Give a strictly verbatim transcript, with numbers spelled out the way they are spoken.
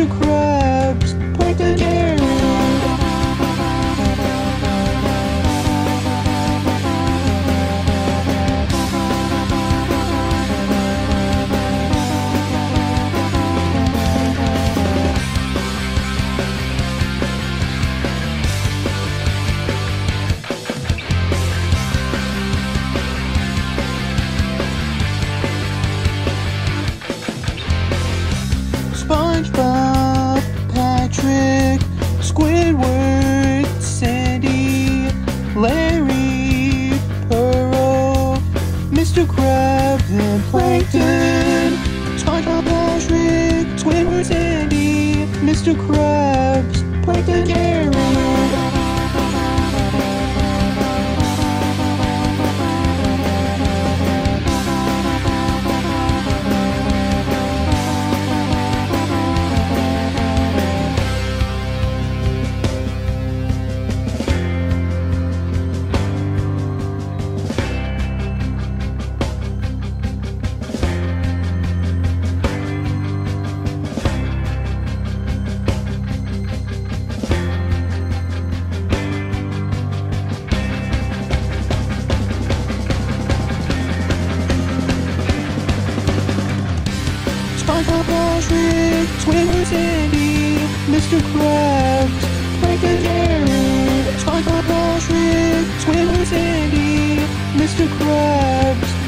Mister Krabs, Plankton Jerry. SpongeBob, Patrick, Squidward, Sandy, Larry, Pearl, Mister Krabs, and Plankton. SpongeBob, Patrick, Squidward, Sandy, Mister Krabs, Plankton, Jerry. SpongeBob, Patrick, Squidward, Sandy, Mister Krabs, Plankton, Jerry. SpongeBob, Patrick, Squidward, Sandy, Mister Krabs,